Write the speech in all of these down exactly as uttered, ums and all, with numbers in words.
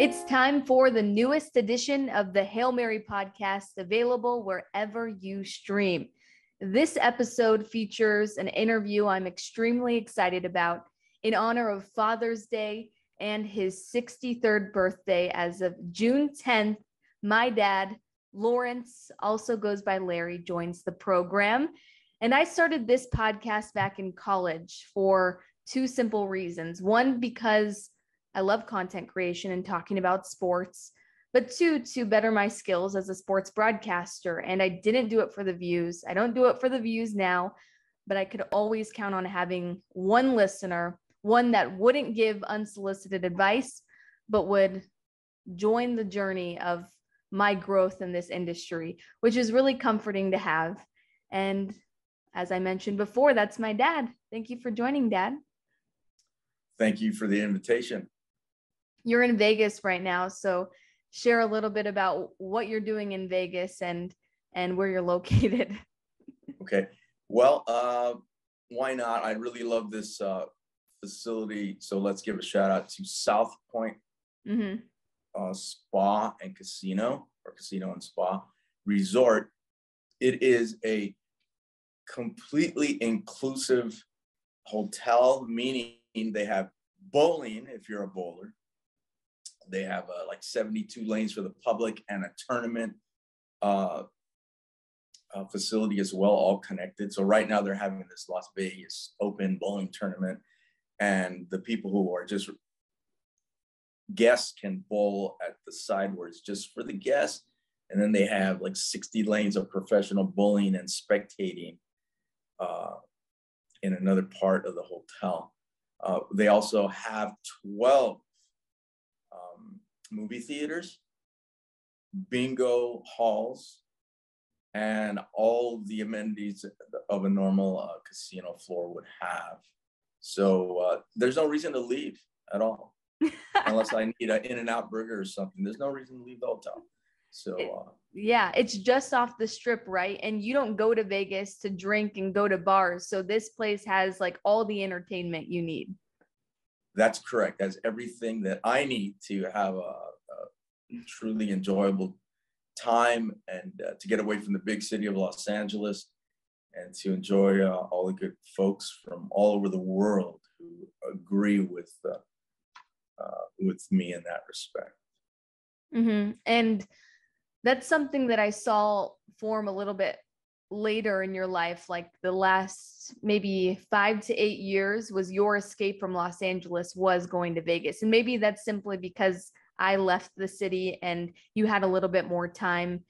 It's time for the newest edition of the Hail Mary podcast, available wherever you stream. This episode features an interview I'm extremely excited about in honor of Father's Day and his sixty-third birthday as of June tenth. My dad, Lawrence, also goes by Larry, joins the program. And I started this podcast back in college for two simple reasons. One, because I love content creation and talking about sports, but two, to better my skills as a sports broadcaster. And I didn't do it for the views. I don't do it for the views now, but I could always count on having one listener, one that wouldn't give unsolicited advice, but would join the journey of my growth in this industry, which is really comforting to have. And as I mentioned before, that's my dad. Thank you for joining, Dad. Thank you for the invitation. You're in Vegas right now, so share a little bit about what you're doing in Vegas and and where you're located. Okay. Well, uh, why not? I really love this uh, facility, so let's give a shout out to South Point mm-hmm. uh, Spa and Casino, or Casino and Spa Resort. It is a completely inclusive hotel, meaning they have bowling if you're a bowler. They have uh, like seventy-two lanes for the public and a tournament uh, uh, facility as well, all connected. So right now they're having this Las Vegas Open bowling tournament, and the people who are just guests can bowl at the side where it's just for the guests. And then they have like sixty lanes of professional bowling and spectating uh, in another part of the hotel. Uh, they also have twelve um, movie theaters, bingo halls, and all the amenities of a normal uh, casino floor would have. So uh, there's no reason to leave at all, unless I need an In-N-Out burger or something. There's no reason to leave the hotel. So uh, yeah, it's just off the strip, right? And you don't go to Vegas to drink and go to bars. So this place has like all the entertainment you need. That's correct. That's everything that I need to have a, a truly enjoyable time and uh, to get away from the big city of Los Angeles and to enjoy uh, all the good folks from all over the world who agree with uh, uh, with me in that respect. Mm-hmm. And that's something that I saw form a little bit later in your life, like the last maybe five to eight years was your escape from Los Angeles was going to Vegas. And maybe that's simply because I left the city and you had a little bit more time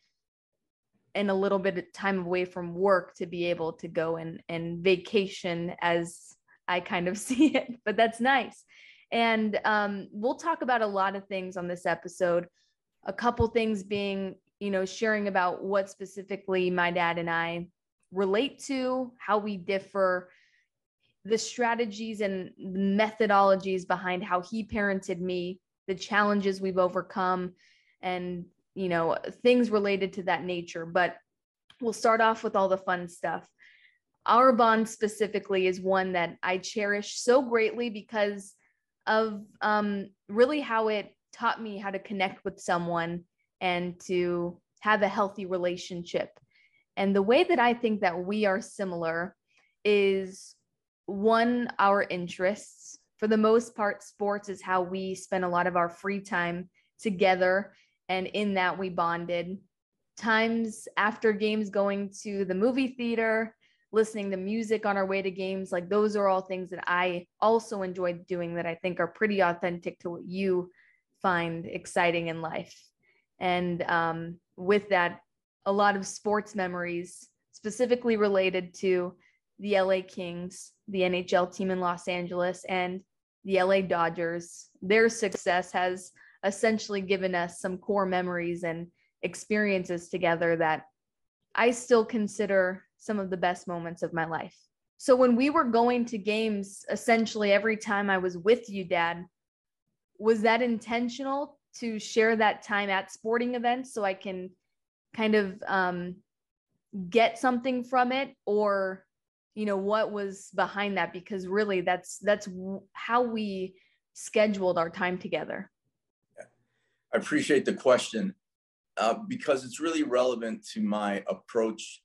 and a little bit of time away from work to be able to go and, and vacation, as I kind of see it, but that's nice. And um, we'll talk about a lot of things on this episode. A couple things being, you know, sharing about what specifically my dad and I relate to, how we differ, the strategies and methodologies behind how he parented me, the challenges we've overcome, and, you know, things related to that nature. But we'll start off with all the fun stuff. Our bond specifically is one that I cherish so greatly because of um, really how it taught me how to connect with someone and to have a healthy relationship. And the way that I think that we are similar is, one, our interests. For the most part, sports is how we spend a lot of our free time together. And in that, we bonded. Times after games, going to the movie theater, listening to music on our way to games, like those are all things that I also enjoyed doing that I think are pretty authentic to what you find exciting in life. And um, with that, a lot of sports memories specifically related to the L A Kings, the N H L team in Los Angeles, and the L A Dodgers. Their success has essentially given us some core memories and experiences together that I still consider some of the best moments of my life. So when we were going to games, essentially every time I was with you, Dad, was that intentional to share that time at sporting events so I can kind of um, get something from it? Or, you know, what was behind that? Because really that's, that's how we scheduled our time together. Yeah. I appreciate the question uh, because it's really relevant to my approach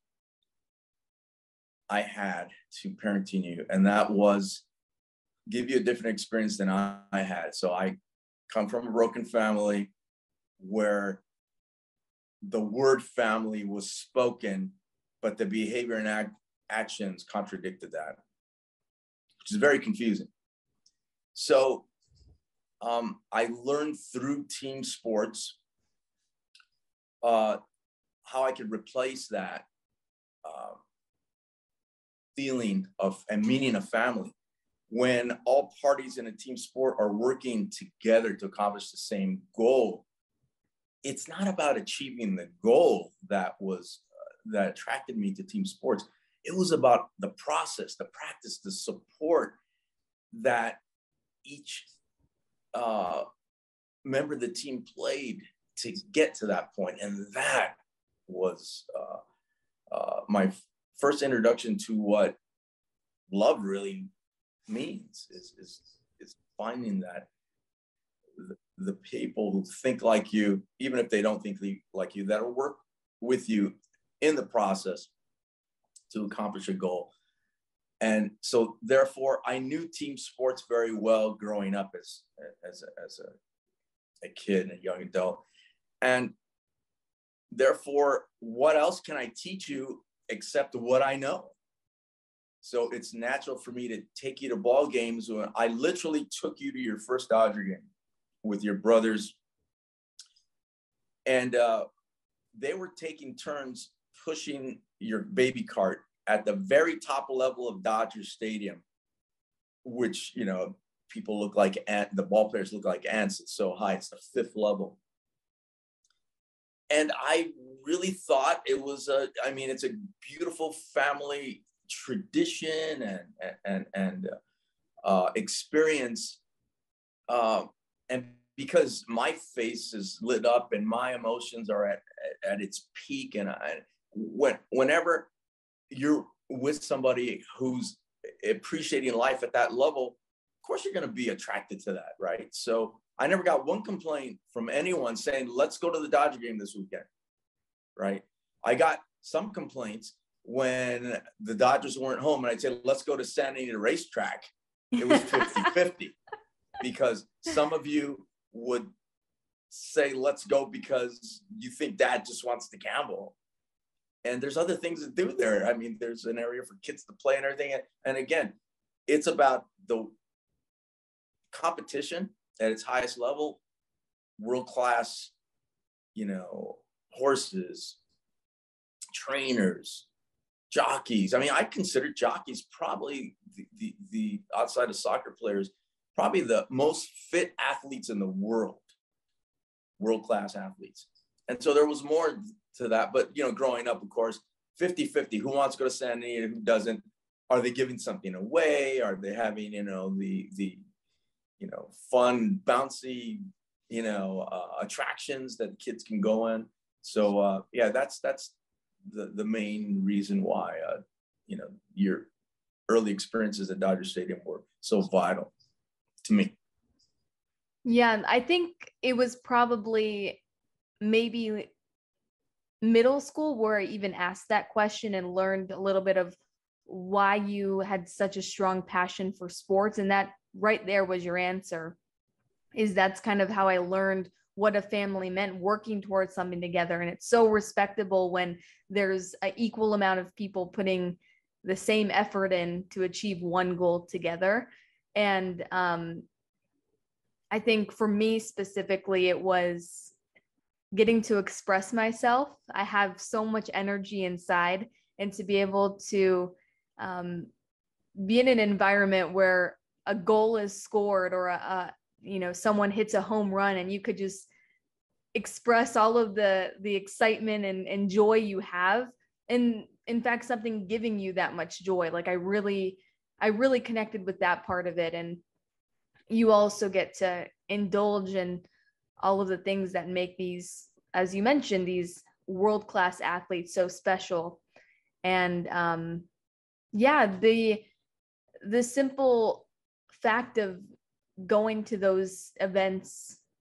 I had to parenting you, and that was give you a different experience than I, I had. So I come from a broken family where the word family was spoken, but the behavior and act, actions contradicted that, which is very confusing. So um, I learned through team sports uh, how I could replace that uh, feeling of and meaning of family when all parties in a team sport are working together to accomplish the same goal. It's not about achieving the goal that was uh, that attracted me to team sports. It was about the process, the practice, the support that each uh, member of the team played to get to that point. And that was uh, uh, my first introduction to what love really means, is, is, is finding that the, the people who think like you, even if they don't think like you, that'll work with you in the process to accomplish a goal. And so therefore I knew team sports very well growing up as, as, a, as a, a kid and a young adult. And therefore, what else can I teach you except what I know? So it's natural for me to take you to ball games. When I literally took you to your first Dodger game with your brothers. And uh, they were taking turns pushing your baby cart at the very top level of Dodger Stadium, which, you know, people look like ant, the ball players look like ants. It's so high. It's the fifth level. And I really thought it was a, I mean, it's a beautiful family tradition and, and, and uh, experience. Uh, and because my face is lit up and my emotions are at, at its peak. And I, when, whenever you're with somebody who's appreciating life at that level, of course you're going to be attracted to that, right? So I never got one complaint from anyone saying, let's go to the Dodger game this weekend, right? I got some complaints when the Dodgers weren't home and I'd say, let's go to Santa Anita Racetrack. It was fifty fifty because some of you would say, let's go because you think dad just wants to gamble. And there's other things to do there. I mean, there's an area for kids to play and everything. And again, it's about the competition at its highest level, world-class, you know, horses, trainers, jockeys. I mean, I consider jockeys probably the, the, the outside of soccer players, probably the most fit athletes in the world, world-class athletes. And so there was more to that. But, you know, growing up, of course, fifty fifty, who wants to go to Santa Anita, who doesn't? Are they giving something away? Are they having, you know, the, the, you know, fun, bouncy, you know, uh, attractions that kids can go in? So, uh, yeah, that's, that's the, the main reason why, uh, you know, your early experiences at Dodger Stadium were so vital to me. Yeah, I think it was probably maybe middle school where I even asked that question and learned a little bit of why you had such a strong passion for sports. And that right there was your answer, is that's kind of how I learned what a family meant, working towards something together. And it's so respectable when there's an equal amount of people putting the same effort in to achieve one goal together. And um, I think for me specifically, it was getting to express myself. I have so much energy inside, and to be able to um, be in an environment where a goal is scored or a, a you know, someone hits a home run and you could just express all of the the excitement and, and joy you have, and in fact something giving you that much joy. Like I really I really connected with that part of it. And you also get to indulge in all of the things that make these, as you mentioned, these world-class athletes so special. And um yeah, the the simple fact of going to those events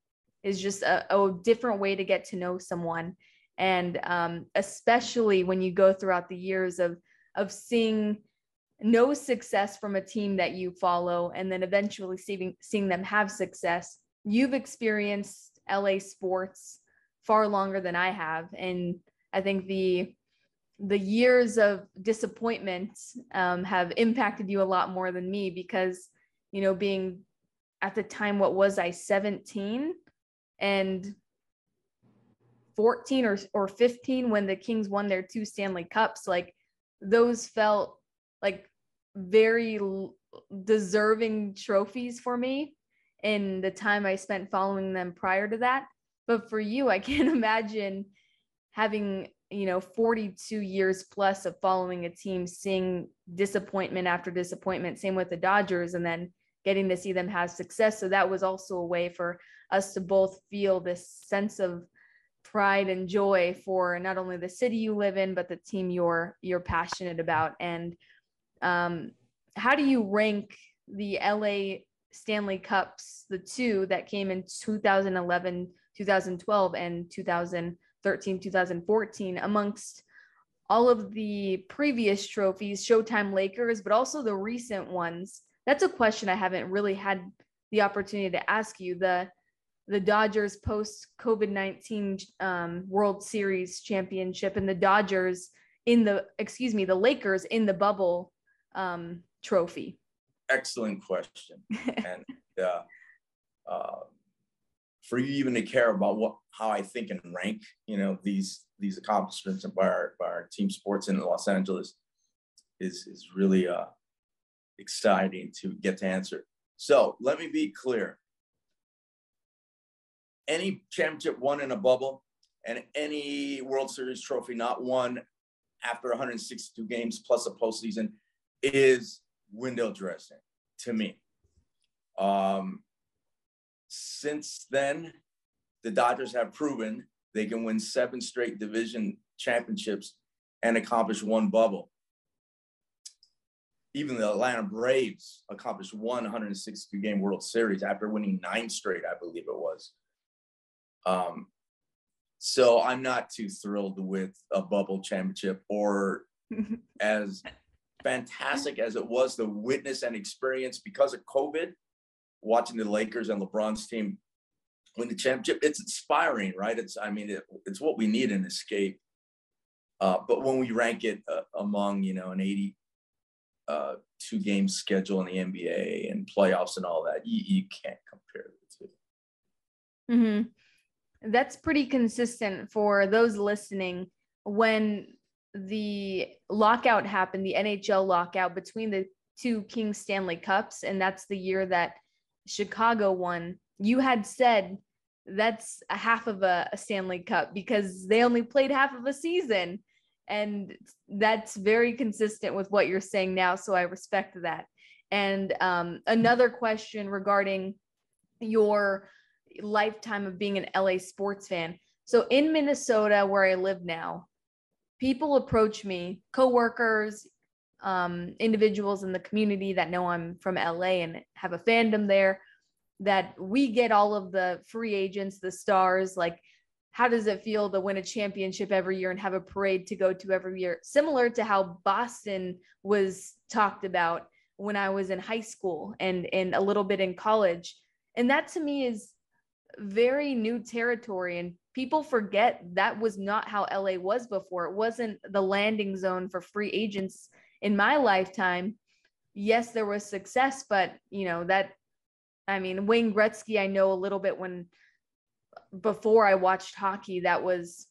is just a, a different way to get to know someone. And um, especially when you go throughout the years of, of seeing no success from a team that you follow, and then eventually seeing, seeing them have success. You've experienced L A sports far longer than I have. And I think the, the years of disappointment um, have impacted you a lot more than me, because, you know, being at the time, what was I, seventeen and fourteen or, or fifteen when the Kings won their two Stanley Cups, like those felt like very deserving trophies for me in the time I spent following them prior to that. But for you, I can't imagine having, you know, forty-two years plus of following a team, seeing disappointment after disappointment, same with the Dodgers, and then getting to see them have success. So that was also a way for us to both feel this sense of pride and joy for not only the city you live in, but the team you're, you're passionate about. And um, how do you rank the L A Stanley Cups, the two that came in two thousand eleven, two thousand twelve, and two thousand thirteen, two thousand fourteen, amongst all of the previous trophies, Showtime Lakers, but also the recent ones? That's a question I haven't really had the opportunity to ask you. The the Dodgers post COVID nineteen um, World Series championship, and the Dodgers in the, excuse me, the Lakers in the bubble um, trophy. Excellent question. And uh, uh, for you even to care about what, how I think and rank, you know, these, these accomplishments by our, by our team sports in Los Angeles is, is really uh, exciting to get to answer. So let me be clear. Any championship won in a bubble and any World Series trophy not won after one hundred sixty-two games plus a postseason is window dressing to me. Um, since then, the Dodgers have proven they can win seven straight division championships and accomplish one bubble. Even the Atlanta Braves accomplished one one hundred sixty-two game World Series after winning nine straight, I believe it was. Um, so I'm not too thrilled with a bubble championship, or as fantastic as it was to witness and experience because of COVID, watching the Lakers and LeBron's team win the championship. It's inspiring, right? It's, I mean, it, it's what we need, an escape. Uh, but when we rank it uh, among, you know, an eighty uh, two game schedule in the N B A and playoffs and all that, you, you can't compare the two. Mm-hmm. That's pretty consistent for those listening. When the lockout happened, the N H L lockout between the two Kings Stanley Cups, and that's the year that Chicago won, you had said that's a half of a, a Stanley Cup because they only played half of a season. And that's very consistent with what you're saying now. So I respect that. And um, another question regarding your lifetime of being an L A sports fan. So in Minnesota, where I live now, people approach me, coworkers, um, individuals in the community that know I'm from L A and have a fandom there, that we get all of the free agents, the stars. Like, how does it feel to win a championship every year and have a parade to go to every year? Similar to how Boston was talked about when I was in high school and, and a little bit in college. And that to me is very new territory. And people forget that was not how L A was before. It wasn't the landing zone for free agents in my lifetime. Yes, there was success, but you know, that, I mean, Wayne Gretzky, I know a little bit when, before I watched hockey, that was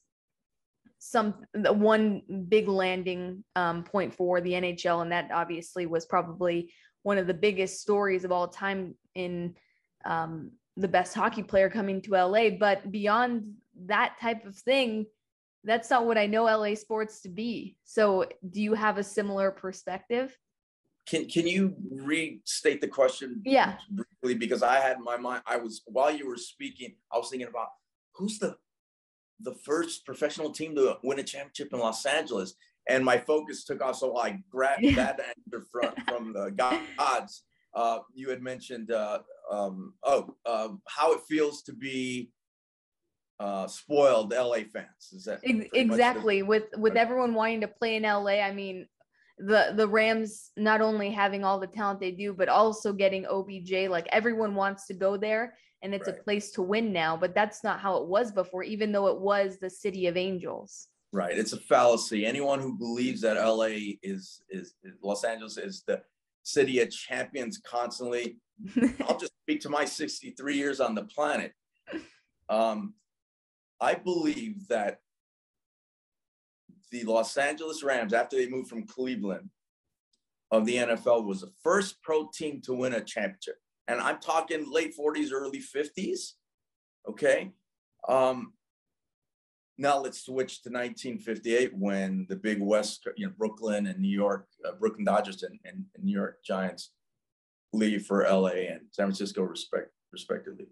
some one big landing um, point for the N H L. And that obviously was probably one of the biggest stories of all time in um, the best hockey player coming to L A. But beyond that type of thing, that's not what I know L A sports to be. So do you have a similar perspective? Can can you restate the question? Yeah. Briefly, because I had in my mind, I was, while you were speaking, I was thinking about who's the the first professional team to win a championship in Los Angeles, and my focus took off. So I grabbed yeah. that answer from from the gods. Uh, you had mentioned uh, um, oh uh, how it feels to be uh, spoiled L A fans. Is that exactly the- with with everyone wanting to play in L A? I mean, the the Rams not only having all the talent they do, but also getting O B J. Like everyone wants to go there, and it's right. a place to win now. But that's not how it was before, even though it was the city of angels. Right. It's a fallacy. Anyone who believes that L A is is, is Los Angeles is the city of champions constantly. I'll just speak to my sixty-three years on the planet. Um, I believe that the Los Angeles Rams, after they moved from Cleveland of the N F L, was the first pro team to win a championship. And I'm talking late forties, early fifties. Okay. Um, now let's switch to nineteen fifty-eight when the big West, you know, Brooklyn and New York, uh, Brooklyn Dodgers and, and, and New York Giants leave for L A and San Francisco respect, respectively.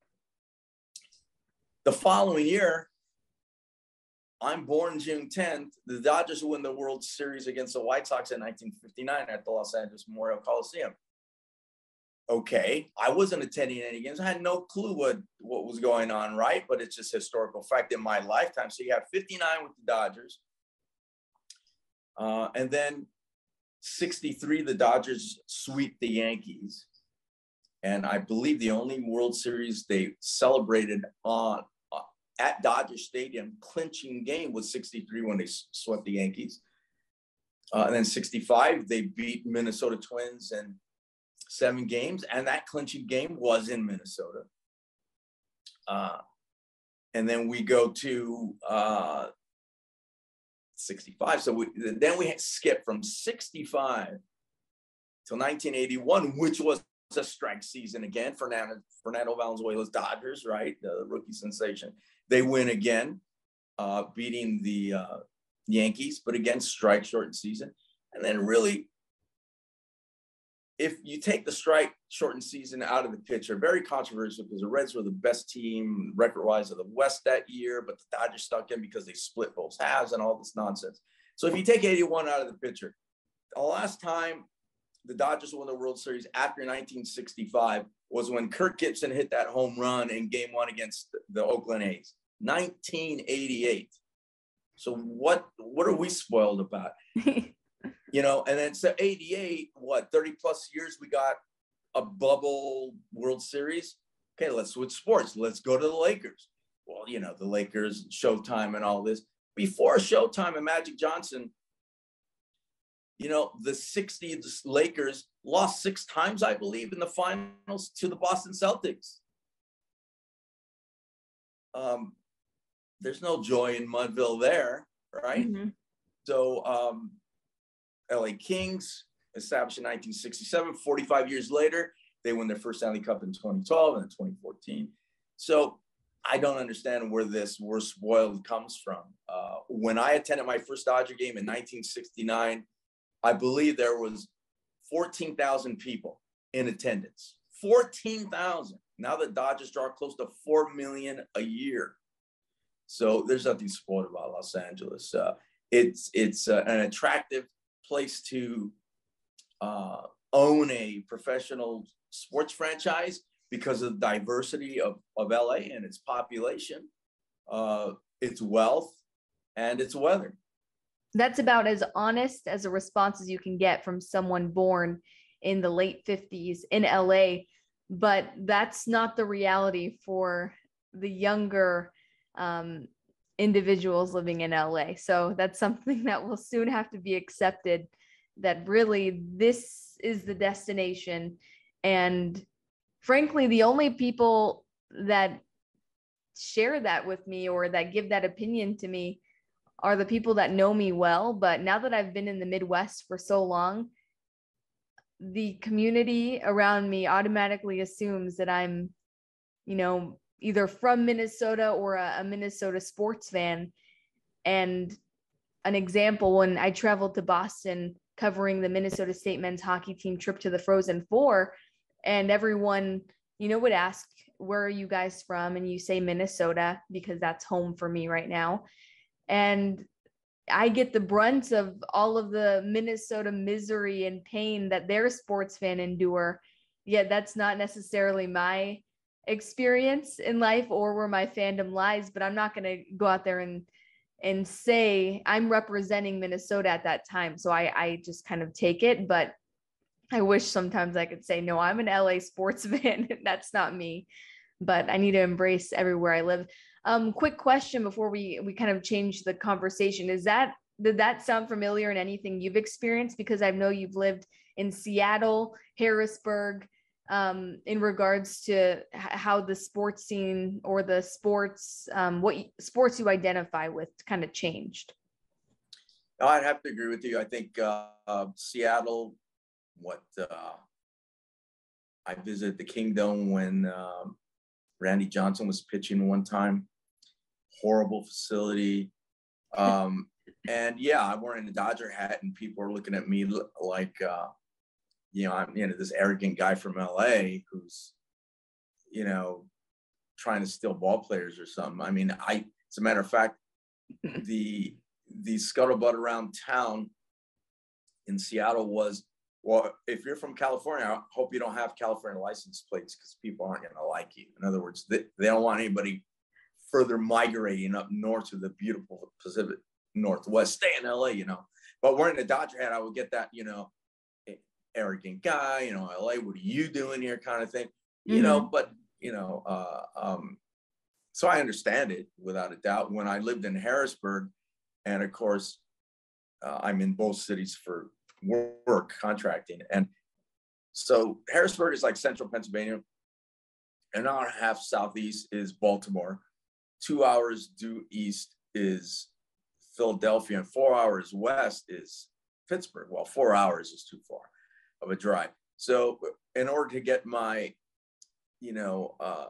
The following year, I'm born June tenth, the Dodgers win the World Series against the White Sox in nineteen fifty-nine at the Los Angeles Memorial Coliseum. Okay, I wasn't attending any games. I had no clue what, what was going on, right? But it's just historical fact in my lifetime. So you have fifty-nine with the Dodgers. Uh, and then sixty-three, the Dodgers sweep the Yankees. And I believe the only World Series they celebrated on uh, at Dodger Stadium clinching game was sixty-three when they swept the Yankees. Uh, and then sixty-five, they beat Minnesota Twins and seven games, and that clinching game was in Minnesota. Uh, and then we go to uh, sixty-five. So we, then we skip from sixty-five till nineteen eighty-one, which was a strike season again. Fernando, Fernando Valenzuela's Dodgers, right? The rookie sensation. They win again, uh, beating the uh, Yankees, but again, strike shortened season. And then really, if you take the strike shortened season out of the picture, very controversial because the Reds were the best team record-wise of the West that year, but the Dodgers stuck in because they split both halves and all this nonsense. So if you take eighty-one out of the picture, the last time the Dodgers won the World Series after nineteen sixty-five was when Kirk Gibson hit that home run in game one against the Oakland A's, nineteen eighty-eight. So what, what are we spoiled about? You know, and then so eighty-eight, what, thirty plus years, we got a bubble World Series. Okay, let's switch sports. Let's go to the Lakers. Well, you know, the Lakers, Showtime and all this. Before Showtime and Magic Johnson, you know, the sixties Lakers lost six times, I believe, in the finals to the Boston Celtics. Um, there's no joy in Mudville there, right? Mm-hmm. So, um, L A Kings, established in nineteen sixty-seven, forty-five years later, they win their first Stanley Cup in twenty twelve and twenty fourteen. So I don't understand where this "we're spoiled" comes from. Uh, when I attended my first Dodger game in nineteen sixty-nine, I believe there was fourteen thousand people in attendance. fourteen thousand. Now the Dodgers draw close to four million a year. So there's nothing spoiled about Los Angeles. Uh, it's it's uh, an attractive place to uh, own a professional sports franchise because of the diversity of, of L A and its population, uh, its wealth, and its weather. That's about as honest as a response as you can get from someone born in the late fifties in L A, but that's not the reality for the younger um, individuals living in L A. So that's something that will soon have to be accepted, that really this is the destination. And frankly, the only people that share that with me or that give that opinion to me are the people that know me well. But now that I've been in the Midwest for so long, the community around me automatically assumes that I'm, you know, either from Minnesota or a, a Minnesota sports fan. And an example, when I traveled to Boston covering the Minnesota State men's hockey team trip to the Frozen Four, and everyone, you know, would ask, where are you guys from? And you say Minnesota, because that's home for me right now. And I get the brunt of all of the Minnesota misery and pain that their sports fan endure. Yet that's not necessarily my experience in life or where my fandom lies, but I'm not going to go out there and and say I'm representing Minnesota at that time. So I I just kind of take it, but I wish sometimes I could say, no, I'm an L A sports fan. That's not me, but I need to embrace everywhere I live. Um, quick question before we we kind of change the conversation. Is that, did that sound familiar in anything you've experienced? Because I know you've lived in Seattle, Harrisburg, um, in regards to h- how the sports scene or the sports, um, what y- sports you identify with kind of changed. No, I'd have to agree with you. I think uh, uh, Seattle, what uh, I visited the Kingdom when um, Randy Johnson was pitching one time. Horrible facility. Um, and yeah, I'm wearing a Dodger hat and people are looking at me like, uh, you know, I'm, you know, this arrogant guy from L A who's, you know, trying to steal ball players or something. I mean, I, as a matter of fact, the, the scuttlebutt around town in Seattle was, well, if you're from California, I hope you don't have California license plates because people aren't going to like you. In other words, they, they don't want anybody further migrating up north to the beautiful Pacific Northwest, stay in L A, you know. But wearing a Dodger hat, I would get that, you know, arrogant guy, you know, L A, what are you doing here kind of thing, you mm-hmm. know, but, you know, uh, um, so I understand it without a doubt. When I lived in Harrisburg, and of course, uh, I'm in both cities for work, contracting. And so Harrisburg is like central Pennsylvania. An hour and a half southeast is Baltimore. Two hours due east is Philadelphia, and four hours west is Pittsburgh. Well, four hours is too far of a drive. So in order to get my, you know, uh,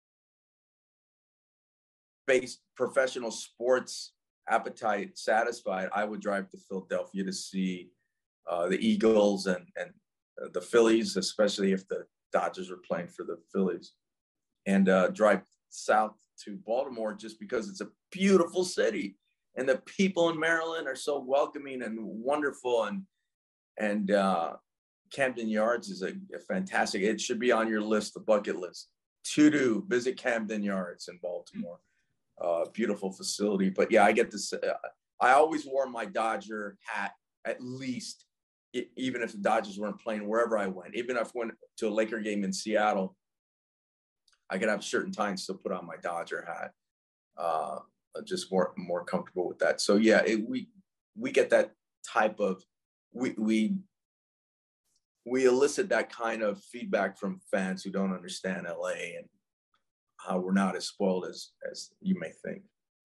base professional sports appetite satisfied, I would drive to Philadelphia to see uh, the Eagles and, and the Phillies, especially if the Dodgers were playing for the Phillies, and uh, drive south to Baltimore just because it's a beautiful city. And the people in Maryland are so welcoming and wonderful. And, and uh, Camden Yards is a, a fantastic, it should be on your list, the bucket list, to do, visit Camden Yards in Baltimore. Uh, beautiful facility. But yeah, I get this, uh, I always wore my Dodger hat, at least, it, even if the Dodgers weren't playing, wherever I went. Even if I went to a Laker game in Seattle, I could have certain times to put on my Dodger hat. Uh, just more more comfortable with that. So yeah, it, we we get that type of we we we elicit that kind of feedback from fans who don't understand L A and how we're not as spoiled as as you may think.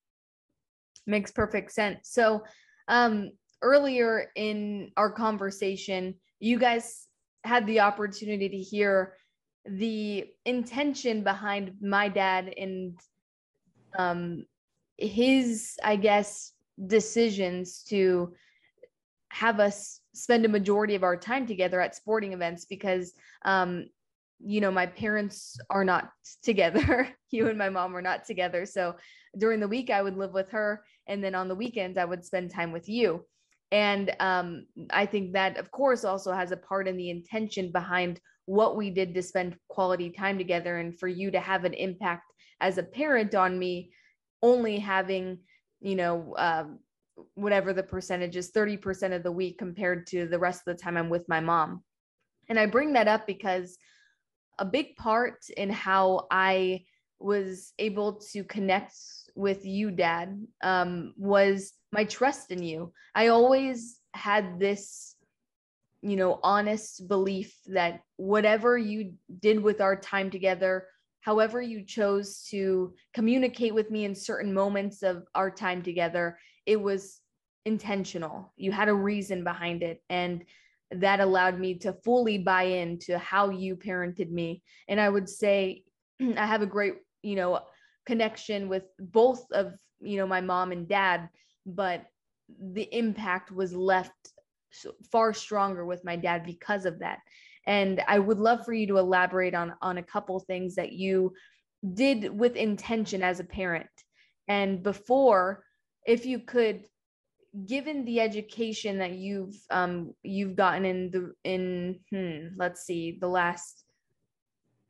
Makes perfect sense. So um, earlier in our conversation, you guys had the opportunity to hear the intention behind my dad and um, his, I guess, decisions to have us spend a majority of our time together at sporting events because, um, you know, my parents are not together. You and my mom are not together. So during the week, I would live with her. And then on the weekends, I would spend time with you. And um, I think that, of course, also has a part in the intention behind what we did to spend quality time together and for you to have an impact as a parent on me, only having, you know, um, whatever the percentage is, thirty percent of the week compared to the rest of the time I'm with my mom. And I bring that up because a big part in how I was able to connect with you, Dad, um, was my trust in you. I always had this, you know, honest belief that whatever you did with our time together, however you chose to communicate with me in certain moments of our time together, it was intentional. You had a reason behind it. And that allowed me to fully buy into how you parented me. And I would say I have a great, you know, connection with both of, you know, my mom and dad, but the impact was left far stronger with my dad because of that. And I would love for you to elaborate on, on a couple things that you did with intention as a parent. And before, if you could, given the education that you've um, you've gotten in the in hmm, let's see, the last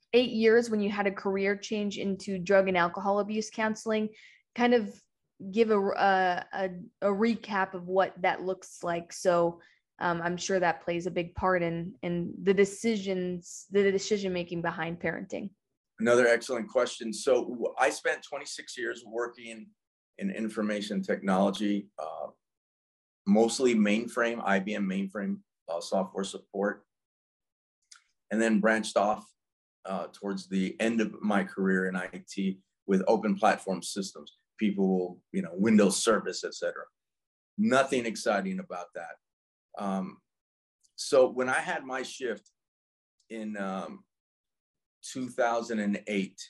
eight years when you had a career change into drug and alcohol abuse counseling, kind of give a, a, a, a recap of what that looks like. So um, I'm sure that plays a big part in, in the decisions, the decision-making behind parenting. Another excellent question. So I spent twenty-six years working in information technology, uh, mostly mainframe, I B M mainframe uh, software support, and then branched off uh, towards the end of my career in I T with open platform systems, people, you know, Windows Service, et cetera. Nothing exciting about that. Um, so when I had my shift in um, two thousand eight,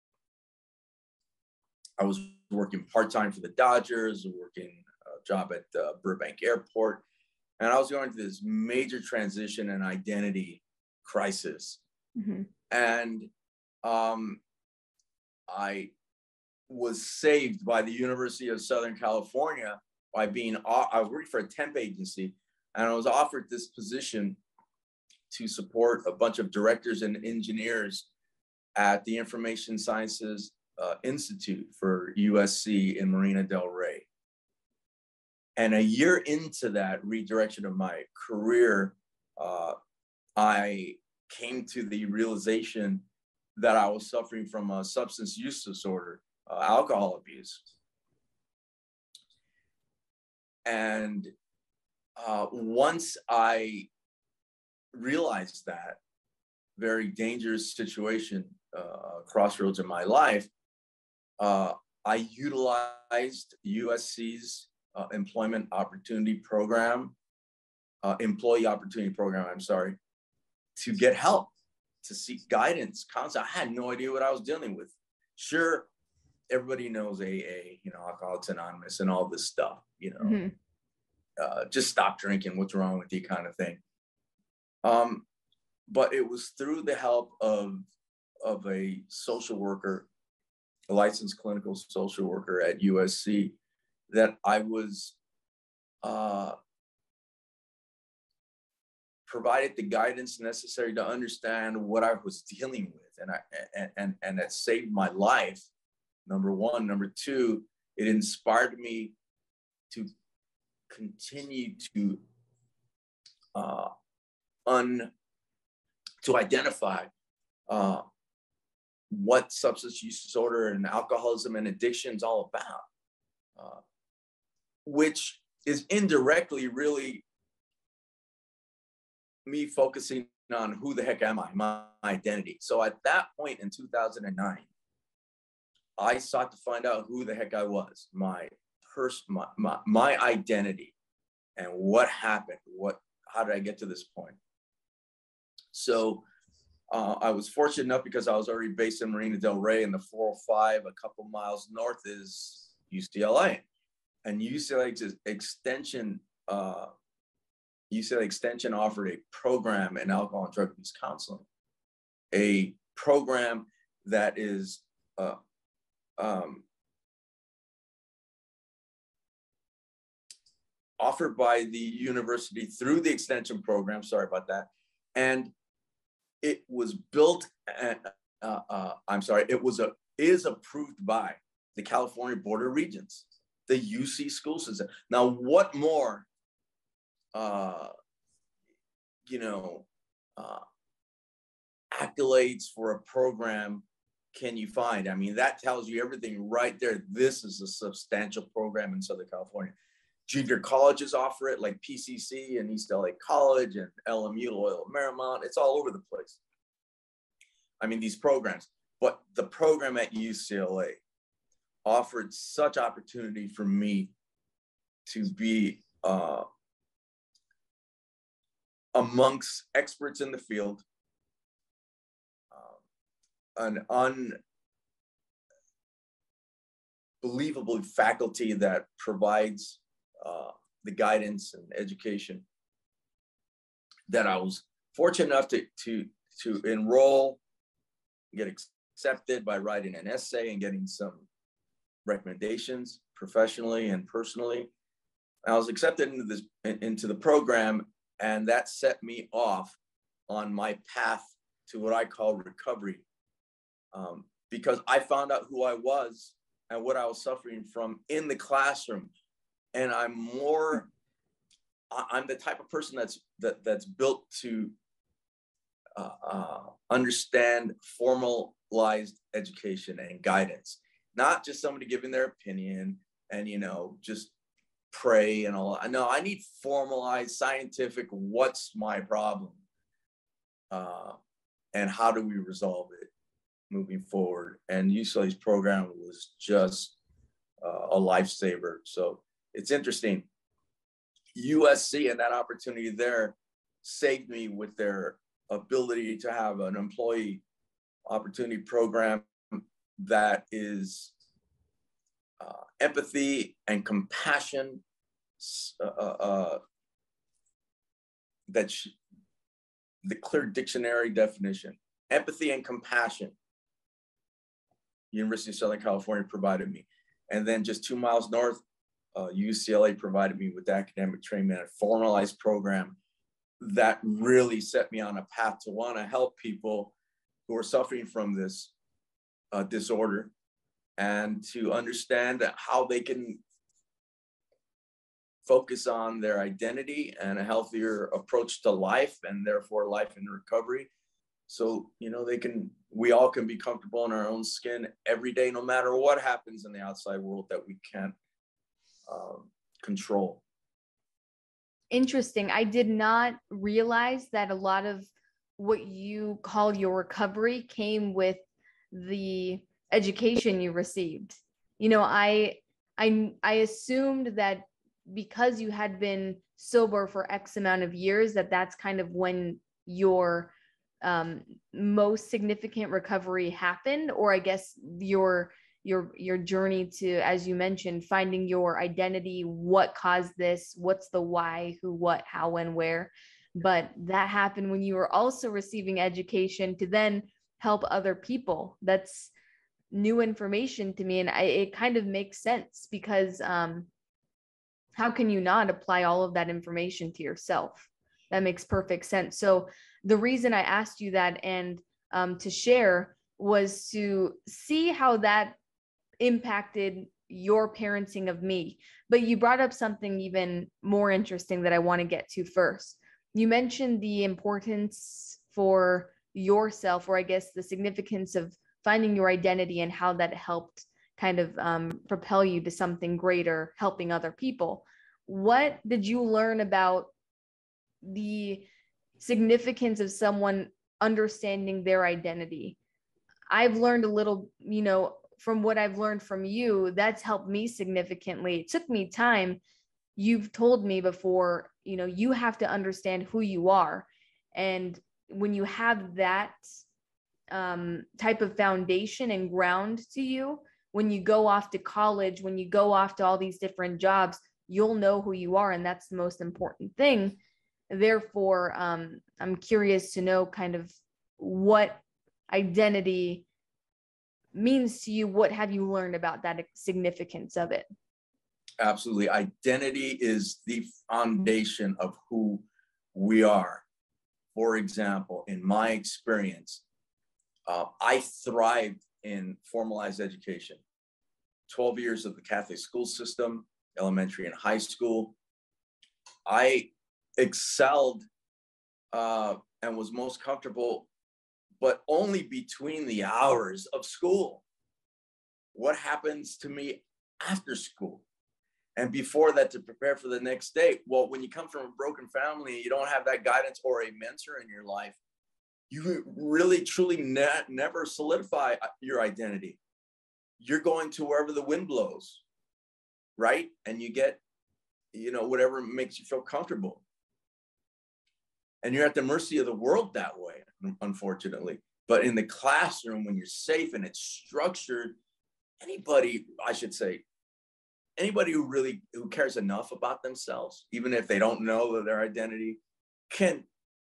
I was working part-time for the Dodgers, working a job at uh, Burbank Airport, and I was going through this major transition and identity crisis. Mm-hmm. And um, I was saved by the University of Southern California by being, I was working for a temp agency, and I was offered this position to support a bunch of directors and engineers at the Information Sciences uh, Institute for U S C in Marina del Rey. And a year into that redirection of my career, uh, I came to the realization that I was suffering from a substance use disorder, uh, alcohol abuse. And uh, once I realized that very dangerous situation, uh, crossroads in my life, uh, I utilized U S C's uh, employment opportunity program, uh, employee opportunity program, I'm sorry, to get help, to seek guidance, counsel. I had no idea what I was dealing with. Sure, everybody knows A A, you know, Alcoholics Anonymous and all this stuff, you know, mm-hmm. uh, just stop drinking, what's wrong with you kind of thing. Um, but it was through the help of, of a social worker, a licensed clinical social worker at U S C, that I was uh, provided the guidance necessary to understand what I was dealing with. And, I, and, and, and that saved my life, number one. Number two, it inspired me to continue to uh, un, to identify uh, what substance use disorder and alcoholism and addiction is all about, uh, which is indirectly really me focusing on who the heck am I, my identity. So at that point in two thousand nine, I sought to find out who the heck I was, my person, my, my, my identity, and what happened, what, how did I get to this point? So uh, I was fortunate enough because I was already based in Marina del Rey, and the four oh five, a couple miles north, is U C L A. And U C L A extension, uh, U C L A Extension offered a program in alcohol and drug abuse counseling, a program that is uh, um, offered by the university through the extension program. Sorry about that. And it was built, at, uh, uh, I'm sorry, it was a is approved by the California Board of Regents, the U C school system. Now, what more, uh, you know, uh, accolades for a program can you find? I mean, that tells you everything right there. This is a substantial program in Southern California. Junior colleges offer it, like P C C and East L A College and L M U, Loyola Marymount. It's all over the place. I mean, these programs. But the program at U C L A offered such opportunity for me to be uh, amongst experts in the field, um, an unbelievable faculty that provides uh, the guidance and education, that I was fortunate enough to, to, to enroll, get accepted by writing an essay and getting some recommendations professionally and personally. I was accepted into this into the program, and that set me off on my path to what I call recovery um, because I found out who I was and what I was suffering from in the classroom. And I'm more, I'm the type of person that's that that's built to uh, uh, understand formalized education and guidance, not just somebody giving their opinion and, you know, just pray and all. No, I need formalized, scientific, what's my problem? Uh, and how do we resolve it moving forward? And U C L A's program was just uh, a lifesaver. So it's interesting. U S C and that opportunity there saved me with their ability to have an employee opportunity program that is uh, empathy and compassion, uh, uh, that sh- the clear dictionary definition, empathy and compassion, University of Southern California provided me. And then just two miles north, uh, U C L A provided me with academic training and a formalized program that really set me on a path to want to help people who are suffering from this uh, disorder and to understand how they can focus on their identity and a healthier approach to life and therefore life in recovery. So, you know, they can, we all can be comfortable in our own skin every day, no matter what happens in the outside world that we can't um, control. Interesting. I did not realize that a lot of what you call your recovery came with the education you received. You know, I I I assumed that because you had been sober for X amount of years, that that's kind of when your um, most significant recovery happened, or I guess your your your journey to, as you mentioned, finding your identity, what caused this, what's the why, who, what, how, when, where. But that happened when you were also receiving education to then help other people. That's new information to me, and I, it kind of makes sense because um, how can you not apply all of that information to yourself? That makes perfect sense. So the reason I asked you that and um, to share was to see how that impacted your parenting of me. But you brought up something even more interesting that I want to get to first. You mentioned the importance for yourself, or I guess the significance of finding your identity and how that helped kind of um, propel you to something greater, helping other people. What did you learn about the significance of someone understanding their identity? I've learned a little, you know, from what I've learned from you, that's helped me significantly. It took me time. You've told me before, you know, you have to understand who you are. And when you have that um, type of foundation and ground to you, when you go off to college, when you go off to all these different jobs, you'll know who you are. And that's the most important thing. Therefore, um, I'm curious to know kind of what identity means to you. What have you learned about that significance of it? Absolutely. Identity is the foundation of who we are. For example, in my experience, uh, I thrived in formalized education. twelve years of the Catholic school system, elementary and high school. I excelled uh, and was most comfortable, but only between the hours of school. What happens to me after school? And before that, to prepare for the next day. Well, when you come from a broken family, you don't have that guidance or a mentor in your life, you really, truly ne- never solidify your identity. You're going to wherever the wind blows, right? And you get, you know, whatever makes you feel comfortable. And you're at the mercy of the world that way, unfortunately. But in the classroom, when you're safe and it's structured, anybody, I should say, anybody who really who cares enough about themselves, even if they don't know their identity, can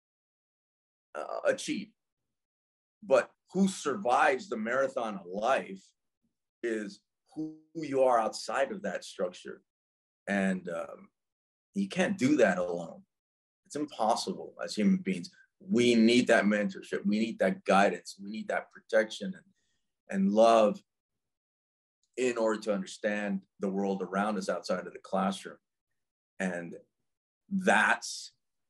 uh, achieve. But who survives the marathon of life is who you are outside of that structure. And um, you can't do that alone. It's impossible as human beings. We need that mentorship. We need that guidance. We need that protection. And and love in order to understand the world around us outside of the classroom. And that's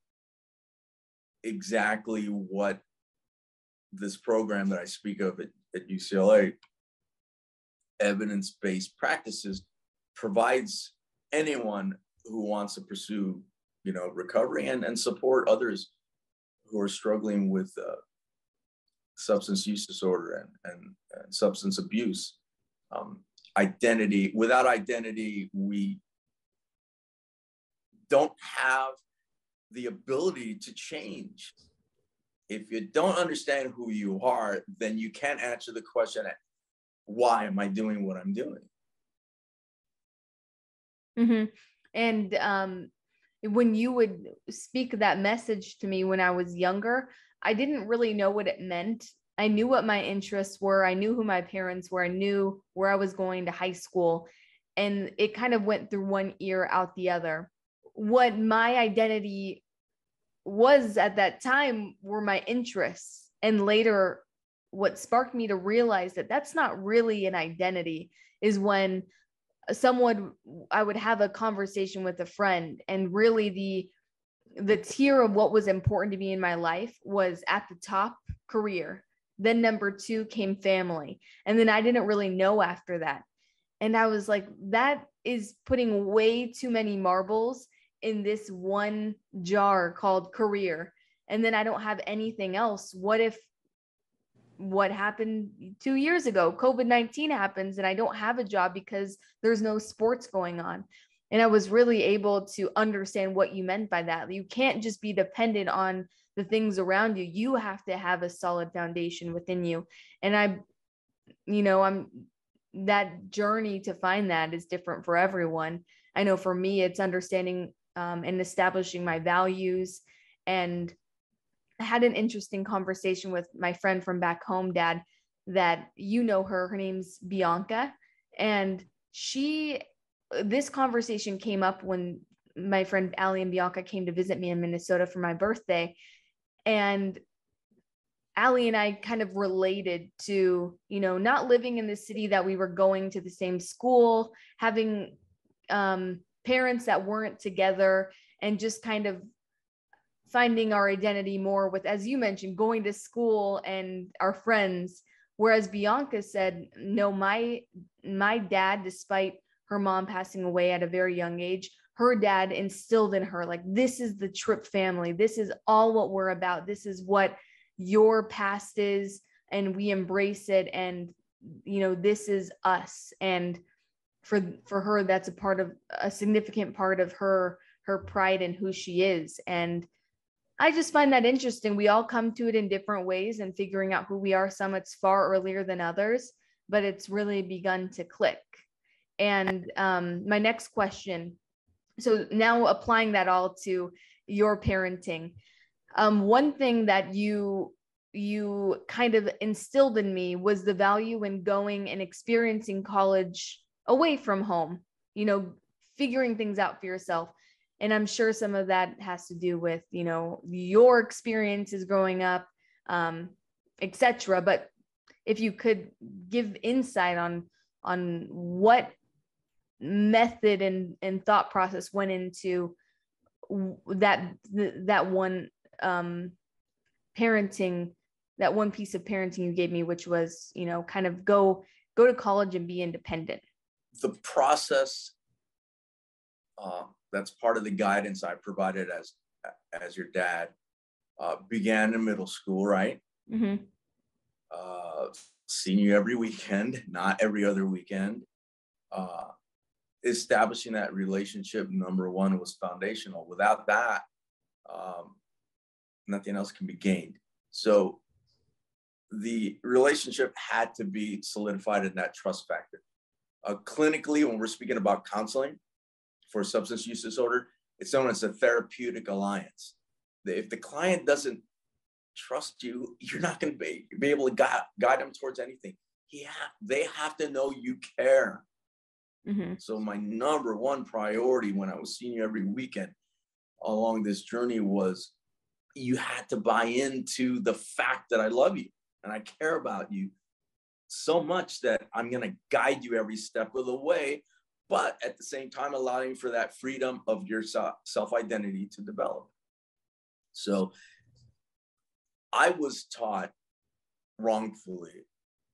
exactly what this program that I speak of at, at U C L A, evidence-based practices, provides anyone who wants to pursue, you know, recovery and, and support others who are struggling with uh, substance use disorder and, and, and substance abuse. Um, identity, without identity, we don't have the ability to change. If you don't understand who you are, then you can't answer the question, why am I doing what I'm doing? Mm-hmm. And um, when you would speak that message to me when I was younger, I didn't really know what it meant. I knew what my interests were. I knew who my parents were. I knew where I was going to high school. And it kind of went through one ear out the other. What my identity was at that time were my interests. And later, what sparked me to realize that that's not really an identity is when someone, I would have a conversation with a friend, and really the the tier of what was important to me in my life was at the top, career. Then number two came family. And then I didn't really know after that. And I was like, that is putting way too many marbles in this one jar called career. And then I don't have anything else. What if what happened two years ago, COVID nineteen happens and I don't have a job because there's no sports going on? And I was really able to understand what you meant by that. You can't just be dependent on the things around you. You have to have a solid foundation within you. And I, you know, I'm that journey to find that is different for everyone. I know for me, it's understanding um, and establishing my values. And I had an interesting conversation with my friend from back home, Dad, that you know her, her name's Bianca. And she, this conversation came up when my friend Allie and Bianca came to visit me in Minnesota for my birthday. And Allie and I kind of related to, you know, not living in the city that we were going to the same school, having um, parents that weren't together, and just kind of finding our identity more with, as you mentioned, going to school and our friends. Whereas Bianca said, no, my, my dad, despite her mom passing away at a very young age, her dad instilled in her, like, this is the Tripp family. This is all what we're about. This is what your past is, and we embrace it. And, you know, this is us. And for, for her, that's a part of a significant part of her, her pride in who she is. And I just find that interesting. We all come to it in different ways and figuring out who we are. Some it's far earlier than others, but it's really begun to click. And um, my next question, so now applying that all to your parenting, um, one thing that you you kind of instilled in me was the value in going and experiencing college away from home, you know, figuring things out for yourself. And I'm sure some of that has to do with, you know, your experiences growing up, um, et cetera. But if you could give insight on on what method and, and thought process went into that that one um, parenting, that one piece of parenting you gave me, which was, you know, kind of go go to college and be independent. The process. Uh, that's part of the guidance I provided as as your dad. Uh, began in middle school, right? Mm-hmm. Uh, seeing you every weekend, not every other weekend. Uh, establishing that relationship, number one, was foundational. Without that, um, nothing else can be gained. So the relationship had to be solidified in that trust factor. Uh, clinically, when we're speaking about counseling for substance use disorder, it's known as a therapeutic alliance. If the client doesn't trust you, you're not going to be, be able to guide, guide them towards anything. He ha- they have to know you care. Mm-hmm. So my number one priority when I was seeing you every weekend along this journey was you had to buy into the fact that I love you and I care about you. so much that I'm going to guide you every step of the way, but at the same time, allowing for that freedom of your self-identity to develop. So I was taught wrongfully,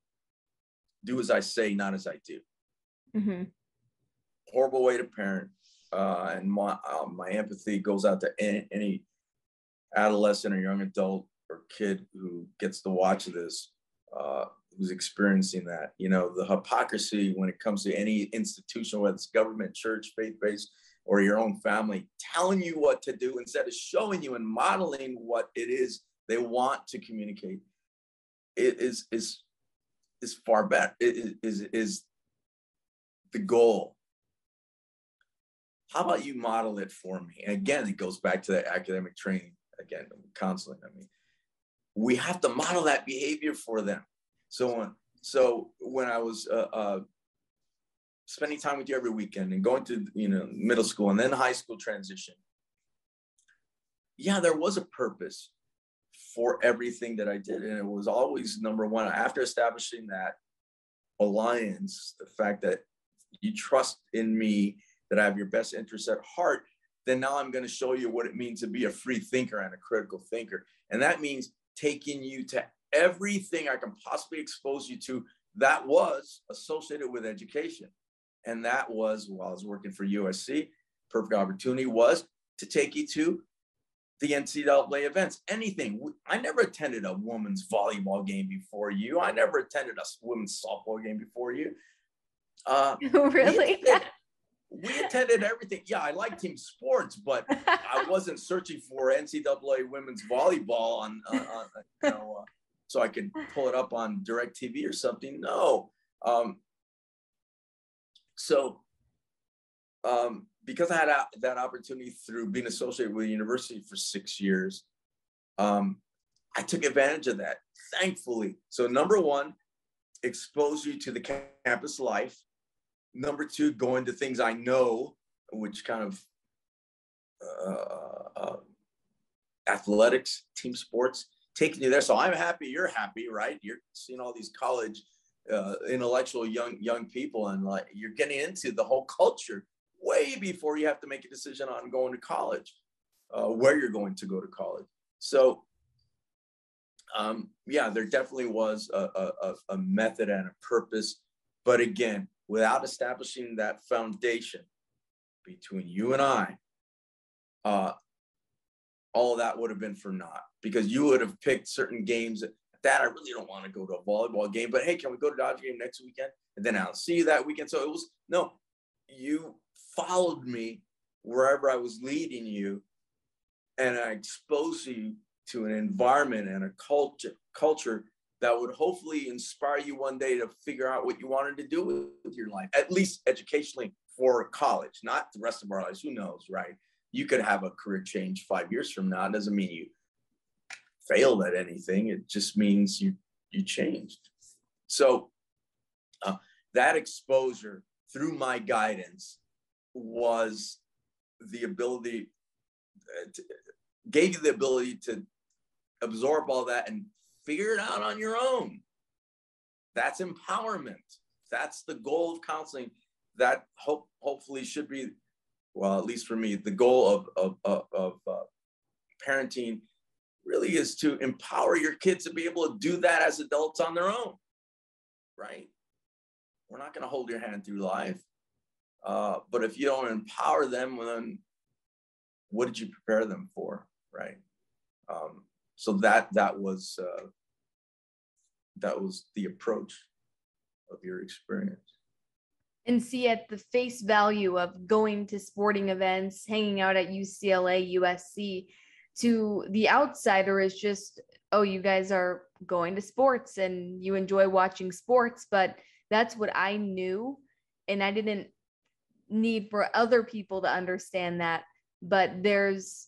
do as I say, not as I do. Mm-hmm. Horrible way to parent. Uh, and my, uh, my empathy goes out to any, any adolescent or young adult or kid who gets to watch this, uh, who's experiencing that. You know, the hypocrisy when it comes to any institution, whether it's government, church, faith-based, or your own family, telling you what to do instead of showing you and modeling what it is they want to communicate, it is is is far better. It is is the goal. How about you model it for me? And again, it goes back to that academic training, again, counseling. I mean, we have to model that behavior for them. So, so when I was uh, uh, spending time with you every weekend and going to, you know, middle school and then high school transition, yeah, there was a purpose for everything that I did. And it was always number one, after establishing that alliance, the fact that you trust in me, that I have your best interests at heart, then now I'm going to show you what it means to be a free thinker and a critical thinker. And that means taking you to everything I can possibly expose you to that was associated with education. And that was, while I was working for U S C, perfect opportunity was to take you to the N C double A events, anything. I never attended a women's volleyball game before you. I never attended a women's softball game before you. Uh, really? We attended, we attended everything. Yeah, I like team sports, but I wasn't searching for N C double A women's volleyball on, on, on you know, uh, so I could pull it up on DirecTV or something. No. Um, so um, because I had a, that opportunity through being associated with the university for six years, um, I took advantage of that, thankfully. So number one, expose you to the campus life. Number two, go into things I know, which kind of uh, uh, athletics, team sports, taking you there. So I'm happy, you're happy, right? You're seeing all these college uh, intellectual young young people, and like you're getting into the whole culture way before you have to make a decision on going to college, uh, where you're going to go to college. So um, yeah, there definitely was a, a, a method and a purpose, but again, without establishing that foundation between you and I, uh, all of that would have been for naught, because you would have picked certain games that, Dad, I really don't want to go to a volleyball game, but hey, can we go to Dodger game next weekend? And then I'll see you that weekend. So it was, no, you followed me wherever I was leading you, and I exposed you to an environment and a culture, culture that would hopefully inspire you one day to figure out what you wanted to do with, with your life, at least educationally for college, not the rest of our lives. Who knows, right? You could have a career change five years from now. It doesn't mean you failed at anything. It just means you you changed. So uh, that exposure through my guidance was the ability, uh, to, gave you the ability to absorb all that and figure it out on your own. That's empowerment. That's the goal of counseling. That hope hopefully should be, well, at least for me, the goal of of of, of uh, parenting really is to empower your kids to be able to do that as adults on their own, right? We're not going to hold your hand through life, uh, but if you don't empower them, then what did you prepare them for, right? Um, so that that was uh, that was the approach of your experience. And see, at the face value of going to sporting events, hanging out at U C L A, U S C, to the outsider is just, oh, you guys are going to sports and you enjoy watching sports, but that's what I knew. And I didn't need for other people to understand that. But there's,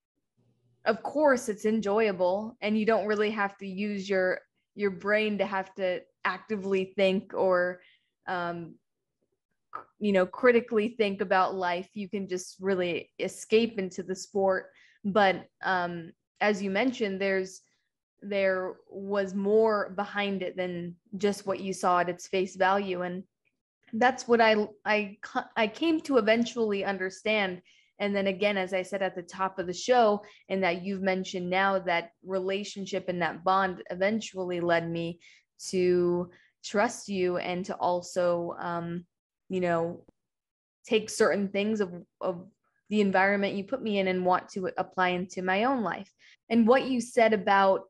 of course, it's enjoyable, and you don't really have to use your your brain to have to actively think or um, you know, critically think about life. You can just really escape into the sport. But um, as you mentioned, there's there was more behind it than just what you saw at its face value. And that's what I, I, I came to eventually understand. And then again, as I said at the top of the show, and that you've mentioned now, that relationship and that bond eventually led me to trust you and to also, um, you know, take certain things of, of the environment you put me in and want to apply into my own life. And what you said about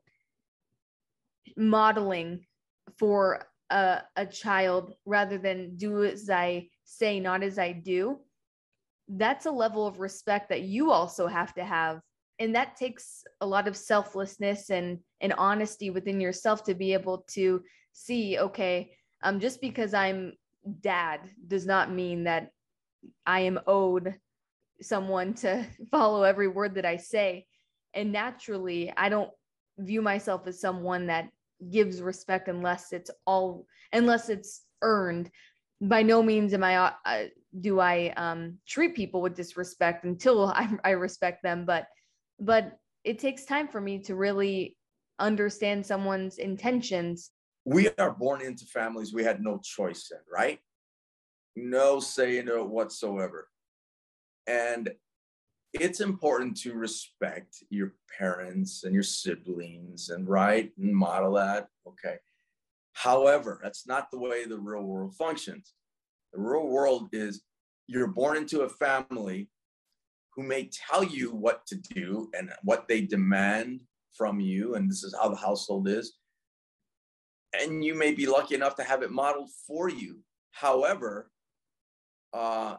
modeling for a, a child rather than do as I say, not as I do, that's a level of respect that you also have to have. And that takes a lot of selflessness and, and honesty within yourself to be able to see, okay, um, just because I'm dad does not mean that I am owed someone to follow every word that I say. And naturally, I don't view myself as someone that gives respect unless it's all, unless it's earned. By no means am I, uh, do I um, treat people with disrespect until I, I respect them. But, but it takes time for me to really understand someone's intentions. We are born into families we had no choice in, right? No say in it whatsoever. And it's important to respect your parents and your siblings and right and model that. Okay. However, that's not the way the real world functions. The real world is you're born into a family who may tell you what to do and what they demand from you. And this is how the household is. And you may be lucky enough to have it modeled for you. However, uh,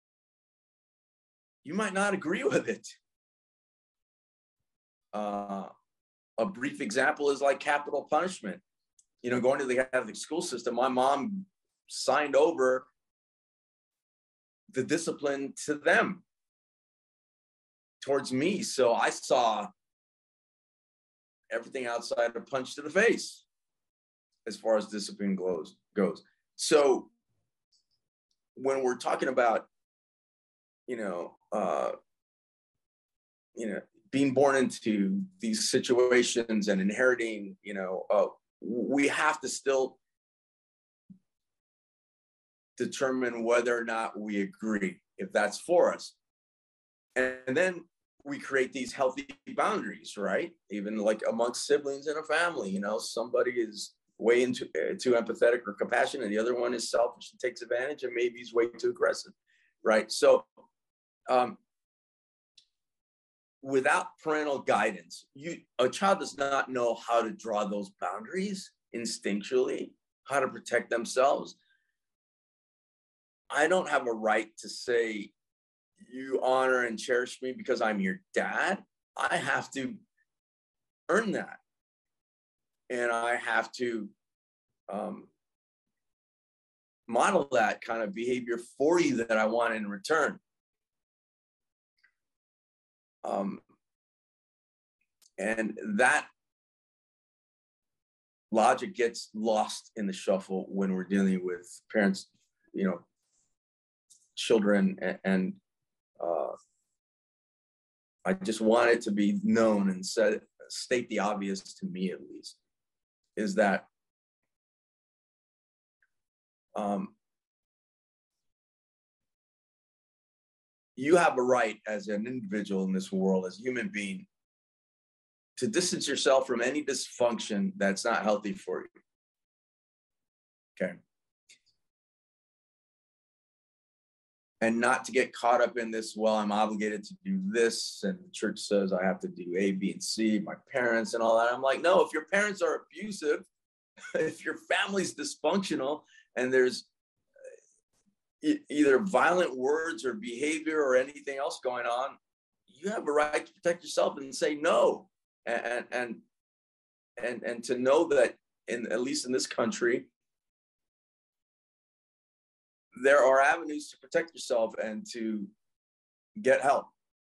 you might not agree with it. Uh, a brief example is like capital punishment. You know, going to the Catholic school system, my mom signed over the discipline to them towards me. So I saw everything outside a punch to the face as far as discipline goes. goes. So when we're talking about, you know, uh, you know, being born into these situations and inheriting, you know, uh, we have to still determine whether or not we agree, if that's for us. And then we create these healthy boundaries, right? Even like amongst siblings in a family, you know, somebody is way into uh, too empathetic or compassionate, and the other one is selfish and takes advantage, and maybe he's way too aggressive, right? So um, without parental guidance, you a child does not know how to draw those boundaries instinctually, how to protect themselves. I don't have a right to say, you honor and cherish me because I'm your dad. I have to earn that. And I have to um, model that kind of behavior for you that I want in return. Um, and that logic gets lost in the shuffle when we're dealing with parents, you know, children, and, and uh, I just want it to be known and said, state the obvious to me at least, is that um, you have a right as an individual in this world, as a human being, to distance yourself from any dysfunction that's not healthy for you. Okay. And not to get caught up in this, well, I'm obligated to do this, and the church says I have to do A, B, and C, my parents and all that. I'm like, no, if your parents are abusive, if your family's dysfunctional, and there's either violent words or behavior or anything else going on, you have a right to protect yourself and say no. And and and and to know that, in at least in this country, there are avenues to protect yourself and to get help,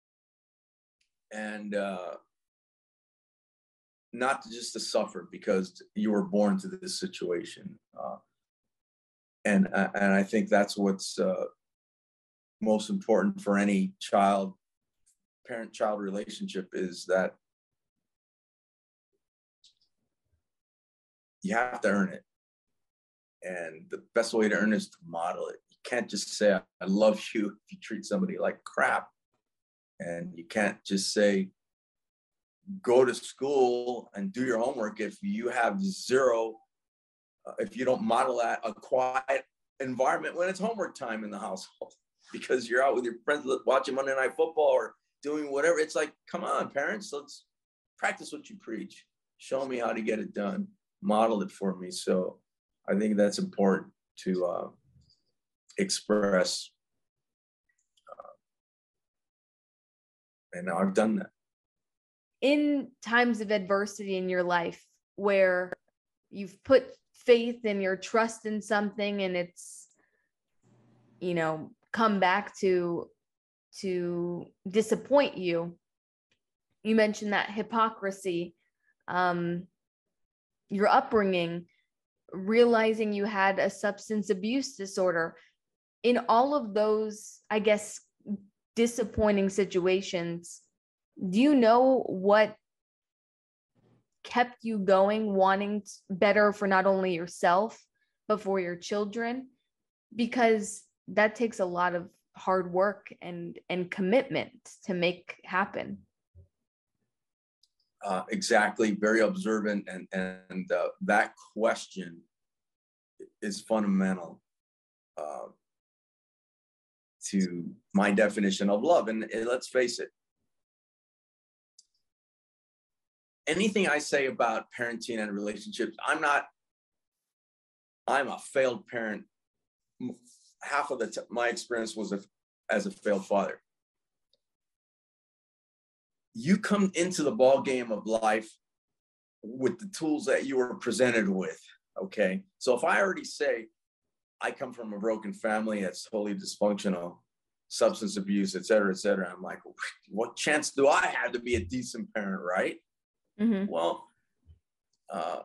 and uh, not to just to suffer because you were born to this situation. Uh, and and I think that's what's uh, most important for any child, parent-child relationship, is that you have to earn it. And the best way to earn it is to model it. You can't just say, I love you if you treat somebody like crap. And you can't just say, go to school and do your homework if you have zero, uh, if you don't model that, a quiet environment when it's homework time in the household, because you're out with your friends watching Monday Night Football or doing whatever. It's like, come on, parents, let's practice what you preach. Show me how to get it done. Model it for me. So I think that's important to uh, express. Uh, and now I've done that. In times of adversity in your life where you've put faith and your trust in something and it's, you know, come back to, to disappoint you. You mentioned that hypocrisy, um, your upbringing, realizing you had a substance abuse disorder. In all of those, I guess, disappointing situations, do you know what kept you going, wanting better for not only yourself, but for your children? Because that takes a lot of hard work and, and commitment to make happen. Uh, exactly. Very observant. And, and uh, that question is fundamental uh, to my definition of love. And, and let's face it, anything I say about parenting and relationships, I'm not, I'm a failed parent. Half of the t- my experience was a, as a failed father. You come into the ball game of life with the tools that you were presented with, okay? So if I already say I come from a broken family that's totally dysfunctional, substance abuse, et cetera, et cetera, I'm like, what chance do I have to be a decent parent, right? Mm-hmm. Well, uh,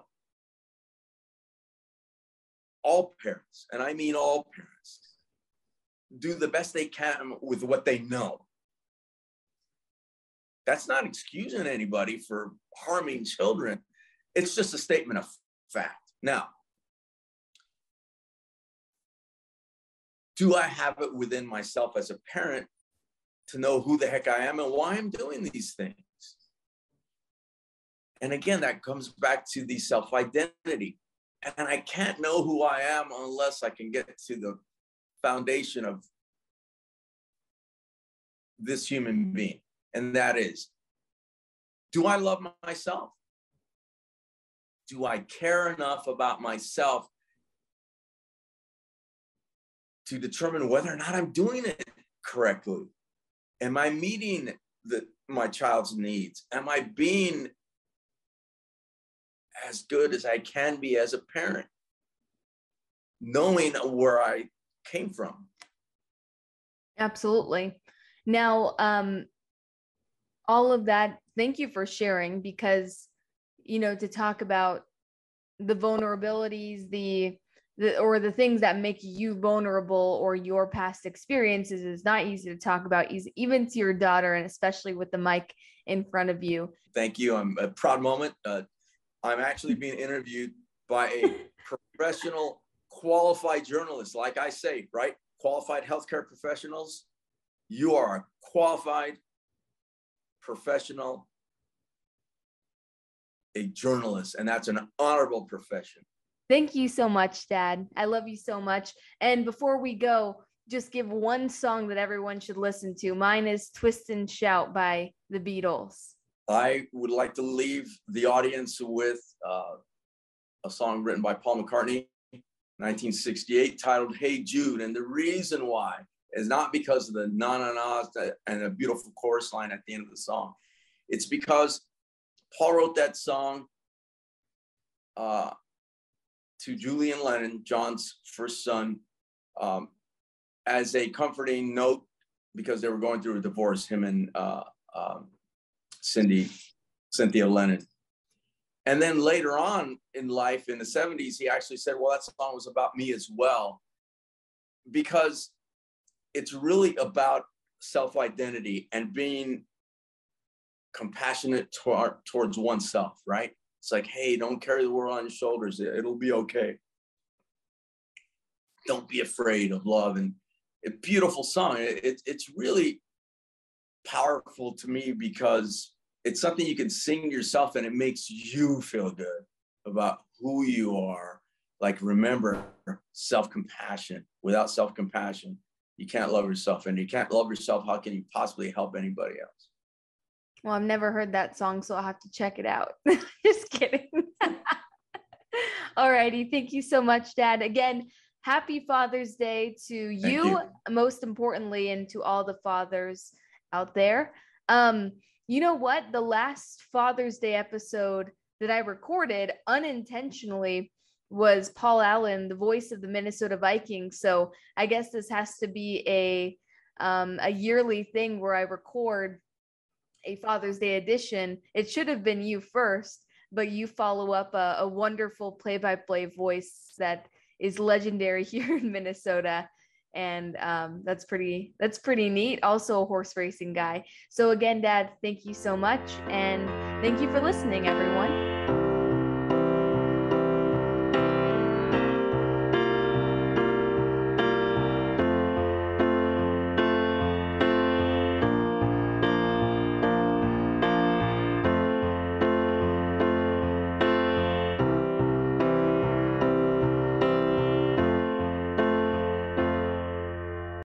all parents, and I mean all parents, do the best they can with what they know. That's not excusing anybody for harming children. It's just a statement of fact. Now, do I have it within myself as a parent to know who the heck I am and why I'm doing these things? And again, that comes back to the self-identity. And I can't know who I am unless I can get to the foundation of this human being. And that is, do I love myself? Do I care enough about myself to determine whether or not I'm doing it correctly? Am I meeting the, my child's needs? Am I being as good as I can be as a parent, knowing where I came from? Absolutely. Now, um, all of that, thank you for sharing, because, you know, to talk about the vulnerabilities, the, the, or the things that make you vulnerable or your past experiences is not easy to talk about, easy, even to your daughter, and especially with the mic in front of you. Thank you. I'm a proud moment. Uh, I'm actually being interviewed by a professional, qualified journalist. Like I say, right? Qualified healthcare professionals. You are a qualified professional, a journalist, and that's an honorable profession. Thank you so much, Dad. I love you so much. And before we go, just give one song that everyone should listen to. Mine is Twist and Shout by the Beatles. I would like to leave the audience with uh, a song written by Paul McCartney, nineteen sixty-eight, titled Hey Jude. And the reason why is not because of the na-na-na and a beautiful chorus line at the end of the song. It's because Paul wrote that song uh, to Julian Lennon, John's first son, um, as a comforting note, because they were going through a divorce, him and uh, um, Cindy, Cynthia Lennon. And then later on in life, in the seventies, he actually said, well, that song was about me as well, because it's really about self-identity and being compassionate tor- towards oneself, right? It's like, hey, don't carry the world on your shoulders. It'll be okay. Don't be afraid of love. And a beautiful song. It, it, it's really powerful to me because it's something you can sing yourself and it makes you feel good about who you are. Like, remember, self-compassion. Without self-compassion, you can't love yourself. And you can't love yourself. How can you possibly help anybody else? Well, I've never heard that song, so I'll have to check it out. Just kidding. All righty. Thank you so much, Dad. Again, happy Father's Day to you, you, most importantly, and to all the fathers out there. Um, you know what? The last Father's Day episode that I recorded unintentionally was Paul Allen, the voice of the Minnesota Vikings. So I guess this has to be a um, a yearly thing where I record a Father's Day edition. It should have been you first, but you follow up a, a wonderful play-by-play voice that is legendary here in Minnesota. And um, that's pretty, that's pretty neat. Also a horse racing guy. So again, Dad, thank you so much. And thank you for listening, everyone.